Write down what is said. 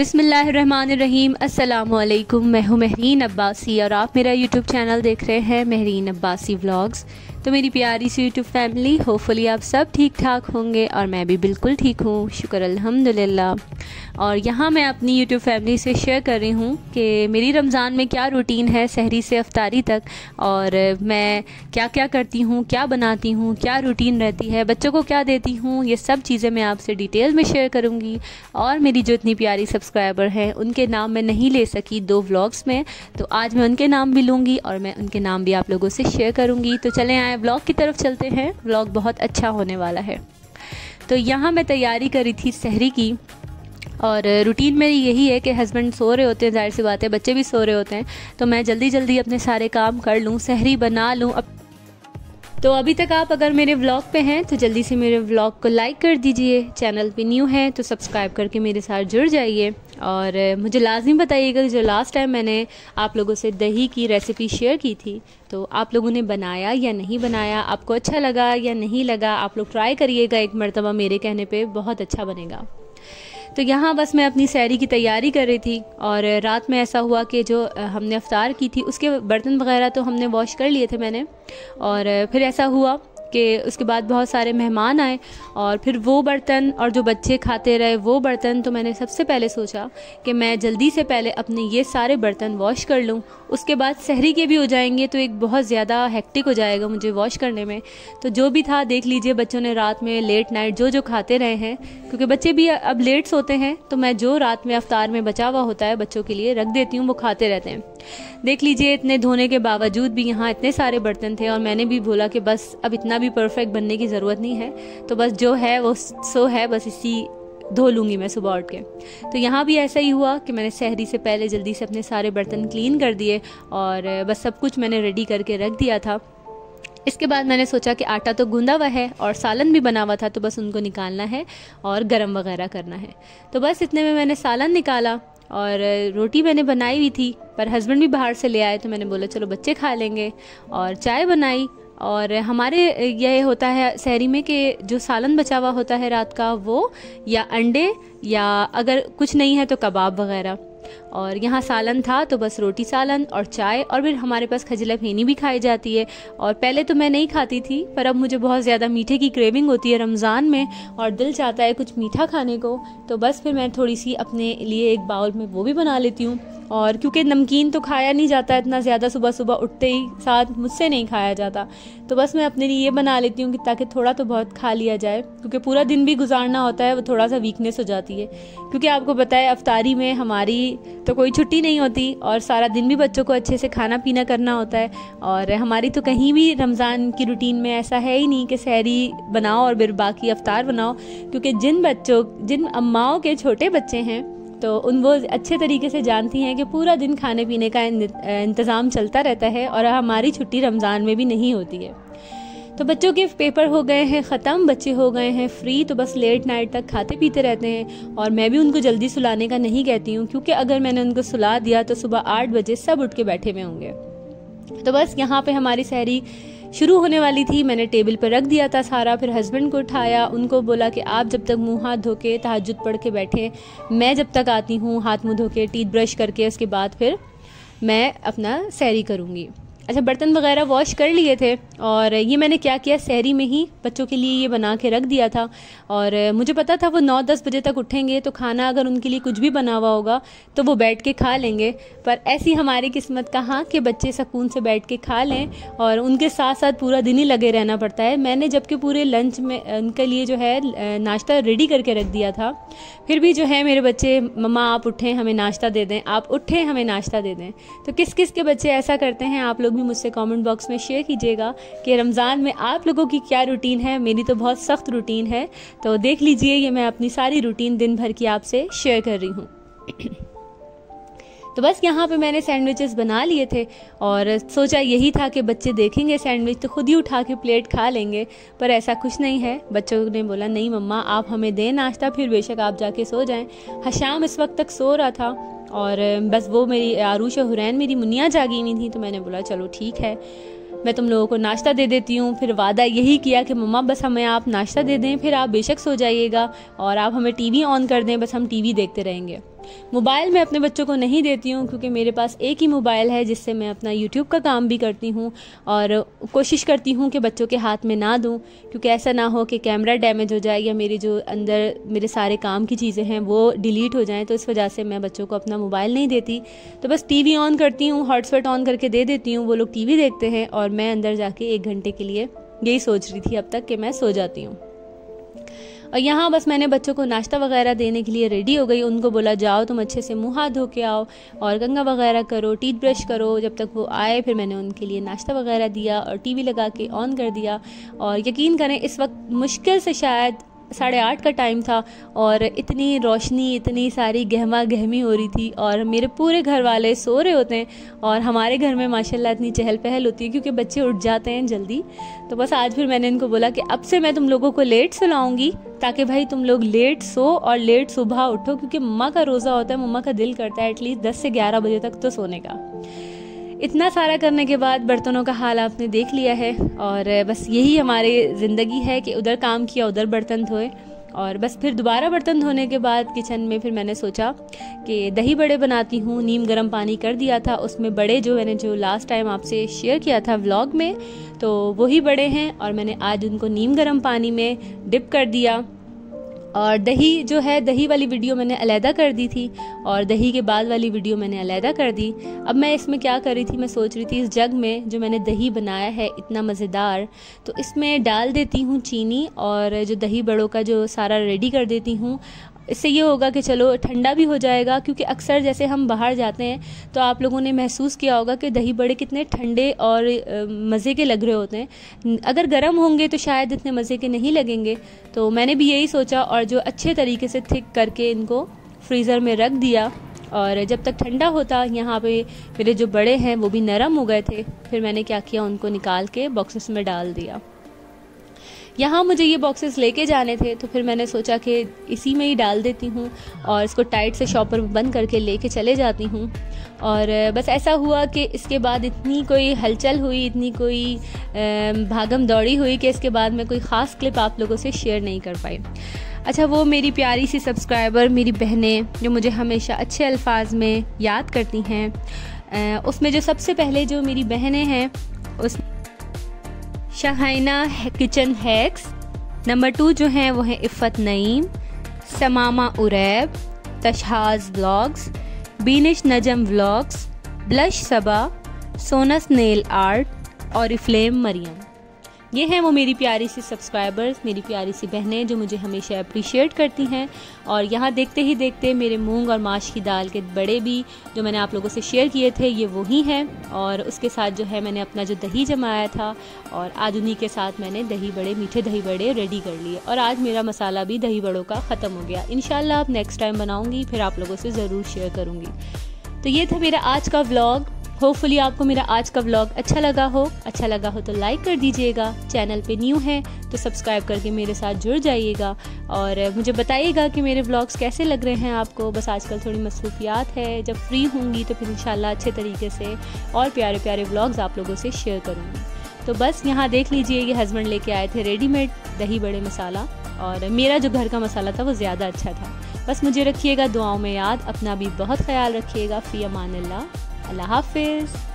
बिस्मिल्लाहिर्रहमानिर्रहीम। अस्सलामुअलैकुम। मैं हूँ महरीन अब्बासी और आप मेरा यूट्यूब चैनल देख रहे हैं महरीन अब्बासी व्लॉग्स। तो मेरी प्यारी सी यूट्यूब फैमिली, होपफुली आप सब ठीक ठाक होंगे और मैं भी बिल्कुल ठीक हूँ, शुक्र अल्हम्दुलिल्लाह। और यहाँ मैं अपनी यूट्यूब फैमिली से शेयर कर रही हूँ कि मेरी रमज़ान में क्या रूटीन है सहरी से अफ्तारी तक, और मैं क्या क्या करती हूँ, क्या बनाती हूँ, क्या रूटीन रहती है, बच्चों को क्या देती हूँ, ये सब चीज़ें मैं आपसे डिटेल में शेयर करूँगी। और मेरी जो इतनी प्यारी सब्सक्राइबर हैं उनके नाम मैं नहीं ले सकी 2 व्लॉग्स में, तो आज मैं उनके नाम भी लूँगी और मैं उनके नाम भी आप लोगों से शेयर करूँगी। तो चलें आए व्लॉग की तरफ चलते हैं। व्लॉग बहुत अच्छा होने वाला है। तो यहाँ मैं तैयारी करी थी सहरी की, और रूटीन मेरी यही है कि हस्बैंड सो रहे होते हैं, जाहिर सी बात है बच्चे भी सो रहे होते हैं, तो मैं जल्दी जल्दी अपने सारे काम कर लूँ, सहरी बना लूँ। तो अभी तक आप अगर मेरे व्लॉग पे हैं तो जल्दी से मेरे व्लॉग को लाइक कर दीजिए, चैनल पे न्यू हैं तो सब्सक्राइब करके मेरे साथ जुड़ जाइए। और मुझे लाजमी बताइएगा कि जो लास्ट टाइम मैंने आप लोगों से दही की रेसिपी शेयर की थी तो आप लोगों ने बनाया या नहीं बनाया, आपको अच्छा लगा या नहीं लगा। आप लोग ट्राई करिएगा एक मरतबा, मेरे कहने पे बहुत अच्छा बनेगा। तो यहाँ बस मैं अपनी सहरी की तैयारी कर रही थी, और रात में ऐसा हुआ कि जो हमने अफ्तार की थी उसके बर्तन वगैरह तो हमने वॉश कर लिए थे मैंने, और फिर ऐसा हुआ कि उसके बाद बहुत सारे मेहमान आए और फिर वो बर्तन और जो बच्चे खाते रहे वो बर्तन, तो मैंने सबसे पहले सोचा कि मैं जल्दी से पहले अपने ये सारे बर्तन वॉश कर लूँ, उसके बाद सहरी के भी हो जाएंगे तो एक बहुत ज़्यादा हेक्टिक हो जाएगा मुझे वॉश करने में। तो जो भी था देख लीजिए, बच्चों ने रात में लेट नाइट जो खाते रहे हैं, क्योंकि बच्चे भी अब लेट सोते हैं, तो मैं जो रात में अफ्तार में बचा हुआ होता है बच्चों के लिए रख देती हूँ, वो खाते रहते हैं। देख लीजिए, इतने धोने के बावजूद भी यहाँ इतने सारे बर्तन थे, और मैंने भी बोला कि बस अब इतना भी परफेक्ट बनने की ज़रूरत नहीं है, तो बस जो है वो सो है, बस इसी धो लूँगी मैं सुबह उठ के। तो यहाँ भी ऐसा ही हुआ कि मैंने सहरी से पहले जल्दी से अपने सारे बर्तन क्लीन कर दिए और बस सब कुछ मैंने रेडी करके रख दिया था। इसके बाद मैंने सोचा कि आटा तो गूंदा हुआ है और सालन भी बना हुआ था, तो बस उनको निकालना है और गरम वगैरह करना है। तो बस इतने में मैंने सालन निकाला, और रोटी मैंने बनाई हुई थी पर हस्बैंड भी बाहर से ले आए, तो मैंने बोला चलो बच्चे खा लेंगे, और चाय बनाई। और हमारे यह होता है सहरी में कि जो सालन बचा हुआ होता है रात का, वो या अंडे या अगर कुछ नहीं है तो कबाब वगैरह, और यहाँ सालन था तो बस रोटी सालन और चाय, और फिर हमारे पास खजला फेनी भी खाई जाती है। और पहले तो मैं नहीं खाती थी, पर अब मुझे बहुत ज़्यादा मीठे की क्रेविंग होती है रमज़ान में और दिल चाहता है कुछ मीठा खाने को, तो बस फिर मैं थोड़ी सी अपने लिए एक बाउल में वो भी बना लेती हूँ। और क्योंकि नमकीन तो खाया नहीं जाता इतना ज़्यादा, सुबह सुबह उठते ही साथ मुझसे नहीं खाया जाता, तो बस मैं अपने लिए ये बना लेती हूँ कि ताकि थोड़ा तो बहुत खा लिया जाए, क्योंकि पूरा दिन भी गुजारना होता है, वो थोड़ा सा वीकनेस हो जाती है। क्योंकि आपको पता है अफ्तारी में हमारी तो कोई छुट्टी नहीं होती और सारा दिन भी बच्चों को अच्छे से खाना पीना करना होता है, और हमारी तो कहीं भी रमज़ान की रूटीन में ऐसा है ही नहीं कि सहरी बनाओ और फिर बाकी अफ्तार बनाओ, क्योंकि जिन अम्माओं के छोटे बच्चे हैं तो वो अच्छे तरीके से जानती हैं कि पूरा दिन खाने पीने का इंतज़ाम चलता रहता है, और हमारी छुट्टी रमज़ान में भी नहीं होती है। तो बच्चों के पेपर हो गए हैं ख़त्म, बच्चे हो गए हैं फ्री, तो बस लेट नाइट तक खाते पीते रहते हैं। और मैं भी उनको जल्दी सुलाने का नहीं कहती हूँ, क्योंकि अगर मैंने उनको सुला दिया तो सुबह 8 बजे सब उठ के बैठे हुए होंगे। तो बस यहाँ पे हमारी सहरी शुरू होने वाली थी, मैंने टेबल पर रख दिया था सारा, फिर हस्बैंड को उठाया, उनको बोला कि आप जब तक मुंह हाथ धो के तहज्जुद पढ़ के बैठे, मैं जब तक आती हूँ हाथ मुंह धो के टीथ ब्रश करके, उसके बाद फिर मैं अपना सहरी करूँगी। अच्छा, बर्तन वगैरह वॉश कर लिए थे, और ये मैंने क्या किया, सहरी में ही बच्चों के लिए ये बना के रख दिया था। और मुझे पता था वो 9-10 बजे तक उठेंगे, तो खाना अगर उनके लिए कुछ भी बना हुआ होगा तो वो बैठ के खा लेंगे। पर ऐसी हमारी किस्मत कहाँ कि बच्चे सुकून से बैठ के खा लें, और उनके साथ साथ पूरा दिन ही लगे रहना पड़ता है। मैंने जबकि पूरे लंच में उनके लिए जो है नाश्ता रेडी करके रख दिया था, फिर भी जो है मेरे बच्चे, मम्मा आप उठें हमें नाश्ता दे दें, आप उठें हमें नाश्ता दे दें। तो किस किस के बच्चे ऐसा करते हैं, आप लोग भी मुझसे कमेंट बॉक्स में शेयर कीजिएगा कि रमज़ान में आप लोगों की क्या रूटीन है। मेरी तो बहुत सख्त रूटीन है, तो देख लीजिए ये मैं अपनी सारी रूटीन दिन भर की आपसे शेयर कर रही हूँ। तो बस यहाँ पे मैंने सैंडविचेस बना लिए थे, और सोचा यही था कि बच्चे देखेंगे सैंडविच तो खुद ही उठा के प्लेट खा लेंगे, पर ऐसा कुछ नहीं है। बच्चों ने बोला नहीं मम्मा आप हमें दें नाश्ता, फिर बेशक आप जाके सो जाएं। हशाम इस वक्त तक सो रहा था, और बस वो मेरी आरूश और हुरैन मेरी मुनिया जागी हुई थी, तो मैंने बोला चलो ठीक है मैं तुम लोगों को नाश्ता दे देती हूँ। फिर वादा यही किया कि मम्मा बस हमें आप नाश्ता दे दें, फिर आप बेशक सो जाइएगा और आप हमें टीवी ऑन कर दें, बस हम टीवी देखते रहेंगे। मोबाइल मैं अपने बच्चों को नहीं देती हूँ, क्योंकि मेरे पास एक ही मोबाइल है जिससे मैं अपना यूट्यूब का काम भी करती हूँ, और कोशिश करती हूँ कि बच्चों के हाथ में ना दूँ, क्योंकि ऐसा ना हो कि कैमरा डैमेज हो जाए या मेरे जो अंदर मेरे सारे काम की चीज़ें हैं वो डिलीट हो जाएं। तो इस वजह से मैं बच्चों को अपना मोबाइल नहीं देती। तो बस टीवी ऑन करती हूँ, हॉटस्पॉट ऑन करके दे देती हूँ, वो लोग टीवी देखते हैं और मैं अंदर जाके 1 घंटे के लिए यही सोच रही थी अब तक कि मैं सो जाती हूँ। और यहाँ बस मैंने बच्चों को नाश्ता वगैरह देने के लिए रेडी हो गई। उनको बोला जाओ तुम अच्छे से मुँह हाथ धो के आओ और गंगा वगैरह करो, टीथ ब्रश करो। जब तक वो आए फिर मैंने उनके लिए नाश्ता वगैरह दिया और टीवी लगा के ऑन कर दिया। और यकीन करें इस वक्त मुश्किल से शायद 8:30 का टाइम था और इतनी रोशनी, इतनी सारी गहमा गहमी हो रही थी और मेरे पूरे घर वाले सो रहे होते हैं। और हमारे घर में माशाल्लाह इतनी चहल पहल होती है क्योंकि बच्चे उठ जाते हैं जल्दी। तो बस आज फिर मैंने इनको बोला कि अब से मैं तुम लोगों को लेट सुलाऊंगी ताकि भाई तुम लोग लेट सो और लेट सुबह उठो, क्योंकि मम्मा का रोज़ा होता है, मम्मा का दिल करता है एटलीस्ट 10 से 11 बजे तक तो सोने का। इतना सारा करने के बाद बर्तनों का हाल आपने देख लिया है और बस यही हमारी ज़िंदगी है कि उधर काम किया उधर बर्तन धोए। और बस फिर दोबारा बर्तन धोने के बाद किचन में फिर मैंने सोचा कि दही बड़े बनाती हूँ। नीम गर्म पानी कर दिया था, उसमें बड़े जो मैंने जो लास्ट टाइम आपसे शेयर किया था व्लॉग में, तो वही बड़े हैं और मैंने आज उनको नीम गर्म पानी में डिप कर दिया। और दही जो है, दही वाली वीडियो मैंने अलहदा कर दी थी और दही के बाद वाली वीडियो मैंने अलहदा कर दी। अब मैं इसमें क्या कर रही थी, मैं सोच रही थी इस जग में जो मैंने दही बनाया है इतना मज़ेदार, तो इसमें डाल देती हूँ चीनी और जो दही बड़ों का जो सारा रेडी कर देती हूँ। इससे ये होगा कि चलो ठंडा भी हो जाएगा, क्योंकि अक्सर जैसे हम बाहर जाते हैं तो आप लोगों ने महसूस किया होगा कि दही बड़े कितने ठंडे और मज़े के लग रहे होते हैं। अगर गर्म होंगे तो शायद इतने मज़े के नहीं लगेंगे। तो मैंने भी यही सोचा और जो अच्छे तरीके से थिक करके इनको फ्रीज़र में रख दिया। और जब तक ठंडा होता, यहाँ पे मेरे जो बड़े हैं वो भी नरम हो गए थे। फिर मैंने क्या किया, उनको निकाल के बॉक्सेस में डाल दिया। यहाँ मुझे ये बॉक्सेस लेके जाने थे तो फिर मैंने सोचा कि इसी में ही डाल देती हूँ और इसको टाइट से शॉपर में बंद करके लेके चले जाती हूँ। और बस ऐसा हुआ कि इसके बाद इतनी कोई हलचल हुई, इतनी कोई भागम दौड़ी हुई कि इसके बाद मैं कोई ख़ास क्लिप आप लोगों से शेयर नहीं कर पाई। अच्छा, वो मेरी प्यारी सी सब्सक्राइबर, मेरी बहनें जो मुझे हमेशा अच्छे अल्फाज में याद करती हैं, उसमें जो सबसे पहले जो मेरी बहनें हैं उस शाहाइना किचन हैक्स, नंबर 2 जो हैं वो हैं इफ़त नईम, समामा उरैब, तशहाज़ vlogs, Beenish Najam vlogs, blush Saba, सोनस नेल आर्ट और इफ्लेम मरियम। ये हैं वो मेरी प्यारी सी सब्सक्राइबर्स, मेरी प्यारी सी बहनें जो मुझे हमेशा अप्रिशिएट करती हैं। और यहाँ देखते ही देखते मेरे मूंग और माश की दाल के बड़े भी जो मैंने आप लोगों से शेयर किए थे ये वही हैं। और उसके साथ जो है मैंने अपना जो दही जमाया था और आज उन्हीं के साथ मैंने दही बड़े, मीठे दही बड़े रेडी कर लिए। और आज मेरा मसाला भी दही बड़ों का ख़त्म हो गया। इंशाल्लाह अब नेक्स्ट टाइम बनाऊँगी, फिर आप लोगों से ज़रूर शेयर करूँगी। तो ये था मेरा आज का व्लॉग। होपफुली आपको मेरा आज का व्लॉग अच्छा लगा हो तो लाइक कर दीजिएगा। चैनल पे न्यू है तो सब्सक्राइब करके मेरे साथ जुड़ जाइएगा और मुझे बताइएगा कि मेरे व्लॉग्स कैसे लग रहे हैं आपको। बस आजकल थोड़ी मसरूफियात है, जब फ्री होंगी तो फिर इंशाल्लाह अच्छे तरीके से और प्यारे प्यारे व्लॉग्स आप लोगों से शेयर करूँगी। तो बस यहाँ देख लीजिए, ये हस्बैंड लेके आए थे रेडीमेड दही बड़े मसाला और मेरा जो घर का मसाला था वो ज़्यादा अच्छा था। बस मुझे रखिएगा दुआओं में याद, अपना भी बहुत ख्याल रखिएगा। फ़ी अमानिल्लाह, अल्लाह हाफिज़।